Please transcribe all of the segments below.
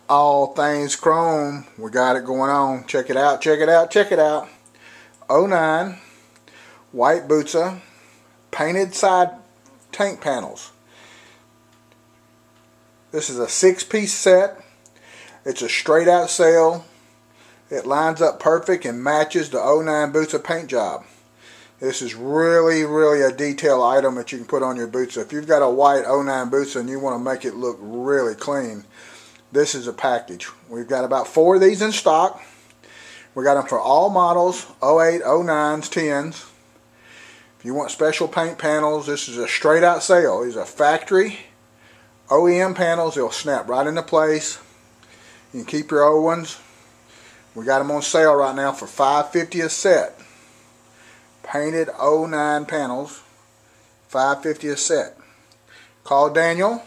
All Things Chrome. We got it going on. Check it out, check it out, check it out. '09 white busa painted side tank panels. This is a 6-piece set. It's a straight out sale. It lines up perfect and matches the '09 busa paint job. This is really a detail item that you can put on your busa. If you've got a white '09 busa and you want to make it look really clean, this is a package. We've got about 4 of these in stock. We got them for all models, '08, '09s, 10s. If you want special paint panels, this is a straight out sale. These are factory OEM panels. They'll snap right into place. You can keep your old ones. We got them on sale right now for $5.50 a set. Painted '09 panels, $5.50 a set. Call Daniel,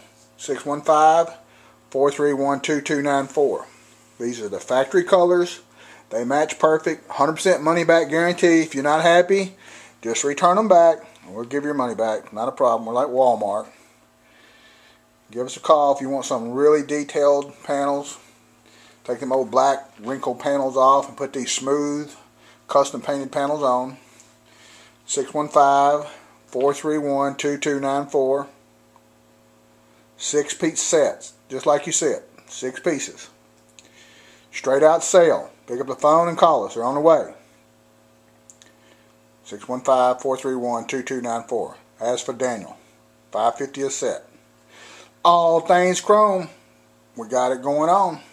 615-431-2294. These are the factory colors. They match perfect. 100% money back guarantee. If you're not happy, just return them back and we'll give your money back. Not a problem. We're like Walmart. Give us a call if you want some really detailed panels. Take them old black wrinkled panels off and put these smooth custom painted panels on. 615-431-2294. 6-piece sets, just like you said, 6 pieces. Straight out sale. Pick up the phone and call us. They're on the way. 615-431-2294. As for Daniel, $5.50 a set. All Things Chrome. We got it going on.